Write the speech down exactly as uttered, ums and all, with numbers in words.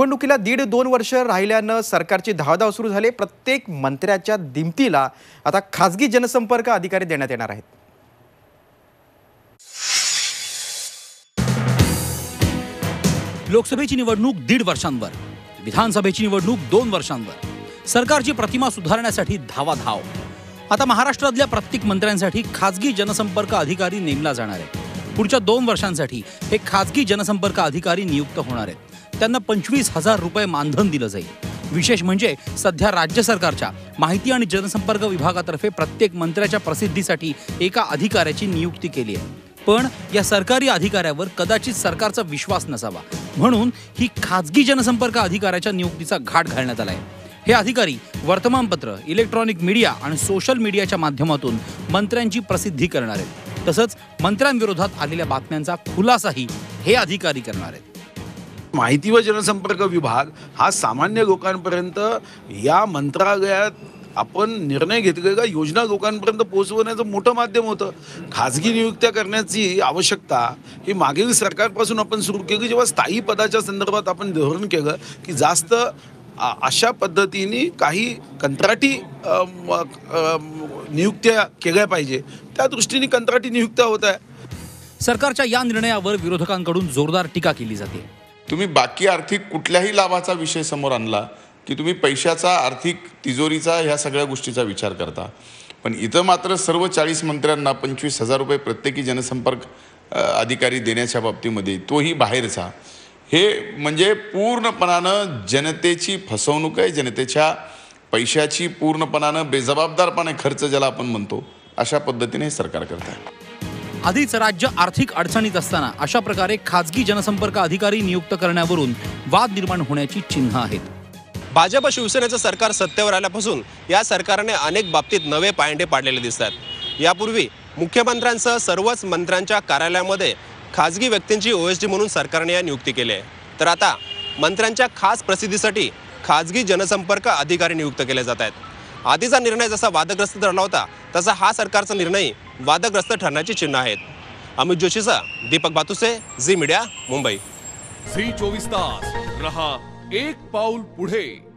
निवडणुकीला दीड दोन वर्ष राहिल्यानं सरकारची धावधाव सुरू झाली। प्रत्येक मंत्र्याच्या दिमतीला आता खासगी जनसंपर्क अधिकारी देण्यात येणार आहेत। लोकसभेची निवडणूक दीड वर्षांवर, विधानसभेची निवडणूक दोन वर्षांवर, सरकारची प्रतिमा सुधारण्यासाठी धावाधाव। आता महाराष्ट्रातल्या प्रत्येक मंत्र्यांसाठी खासगी जनसंपर्क अधिकारी नेमला जाणार आहे। पुढच्या दोन वर्षांसाठी हे खासगी जनसंपर्क अधिकारी नियुक्त होणार आहेत। त्यांना पंचवीस हजार रुपये मानधन दिलं जाईल। विशेष म्हणजे सध्या राज्य सरकारच्या माहिती आणि जनसंपर्क विभागातर्फे प्रत्येक मंत्र्याच्या प्रसिद्धीसाठी एका अधिकाऱ्याची नियुक्ती केली आहे। पण या सरकारी अधिकाऱ्यावर कदाचित सरकारचा विश्वास नसावा, म्हणून ही खासगी जनसंपर्क अधिकाऱ्याच्या नियुक्तीचा घाट घालण्यात आलाय। हे अधिकारी वर्तमानपत्र, इलेक्ट्रॉनिक मीडिया आणि सोशल मीडियाच्या माध्यमातून मंत्र्यांची प्रसिद्धी करणार आहेत। तसंच मंत्र्यांविरोधात आलेल्या बातम्यांचा खुलासाही हे अधिकारी करणार आहेत। माहिती व जनसंपर्क विभाग हा सामान्य लोकांपर्यंत या मंत्रालयात आपण निर्णय घेतले का योजना लोकांपर्यंत पोहोचवण्याचं मोठं माध्यम होतं। खाजगी नियुक्त्या करण्याची आवश्यकता ही मागील सरकारपासून आपण सुरू केली, जेव्हा स्थायी पदाच्या संदर्भात आपण धोरण केलं की जास्त अशा पद्धतीने काही कंत्राटी नियुक्त्या केल्या पाहिजे, त्या दृष्टीने कंत्राटी नियुक्त्या होत आहे। सरकारच्या या निर्णयावर विरोधकांकडून जोरदार टीका केली जाते। तुम्ही बाकी आर्थिक कुठल्याही लाभाचा विषय समोर आणला की तुम्ही पैशाचा, आर्थिक तिजोरीचा, ह्या सगळ्या गोष्टीचा विचार करता, पण इथं मात्र सर्व चाळीस मंत्र्यांना पंचवीस हजार रुपये प्रत्येकी जनसंपर्क अधिकारी देण्याच्या बाबतीमध्ये, तोही बाहेरचा, हे म्हणजे पूर्णपणानं जनतेची फसवणूक आहे। जनतेच्या पैशाची पूर्णपणानं बेजबाबदारपणे खर्च ज्याला आपण म्हणतो, अशा पद्धतीने हे सरकार करत आहे। आधीच राज्य आर्थिक अडचणीत असताना अशा प्रकारे खासगी जनसंपर्क अधिकारी नियुक्त करण्यावरून वाद निर्माण होण्याची चिन्ह आहेत। भाजप शिवसेनेचं सरकार सत्तेवर आल्यापासून या सरकारने अनेक बाबतीत नवे पायंडे पाडलेले दिसतात। यापूर्वी मुख्यमंत्र्यांसह सर्वच मंत्र्यांच्या कार्यालयामध्ये खासगी व्यक्तींची ओएसडी म्हणून सरकारने या नियुक्ती केली आहे। तर आता मंत्र्यांच्या खास प्रसिद्धीसाठी खासगी जनसंपर्क अधिकारी नियुक्त केले जात आहेत। आधीचा निर्णय जसा वादग्रस्त ठरला होता, तसा हा सरकारचा निर्णय वादग्रस्त ठरण्याची चिन्ह आहेत। अमित जोशीचा दीपक बातुसे, झी मीडिया, मुंबई। झी चोवीस तास रहा एक पाऊल पुढे।